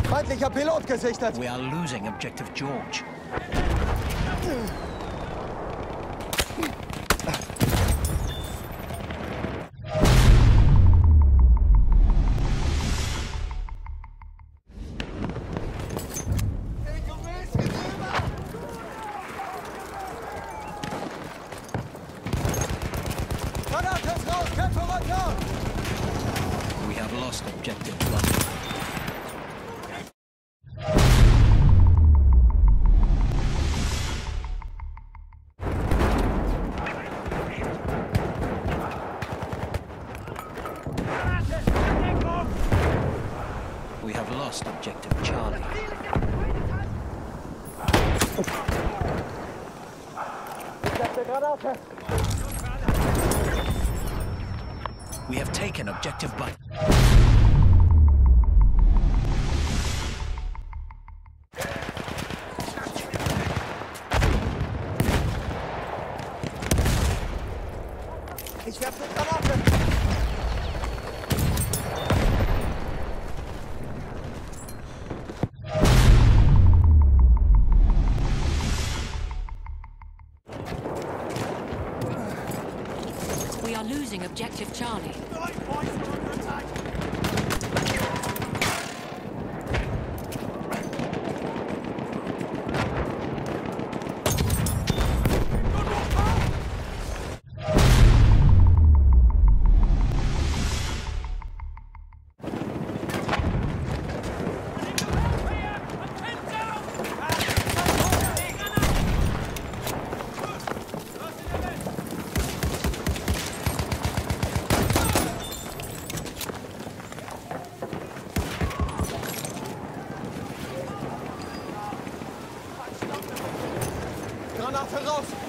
Feindlicher Pilot gesichtet. We are losing Objective George. We have lost Objective London. We have lost Objective Charlie. We have taken Objective Button. Ich werfe eine Granate. We are losing Objective Charlie. Granate raus!